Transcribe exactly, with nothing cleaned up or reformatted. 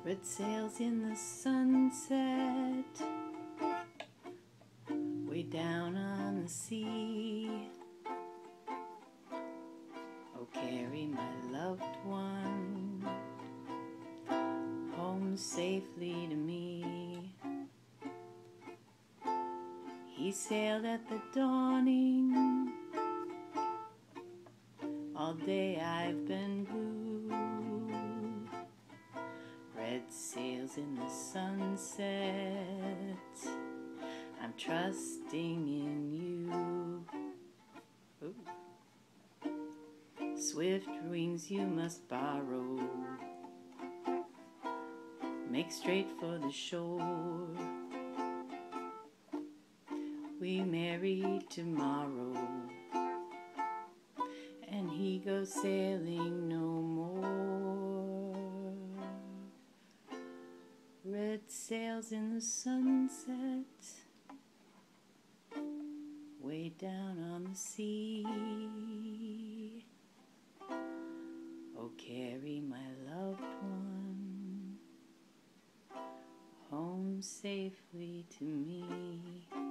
Red sails in the sunset, way down on the sea. Oh, carry my loved one home safely to me. He sailed at the dawning, all day I've been blue. Red sails in the sunset, I'm trusting in you. Ooh. Swift wings you must borrow, make straight for the shore. We marry tomorrow, and he goes sailing no more. Red sails in the sunset, way down on the sea. Oh, carry my loved one home safely to me.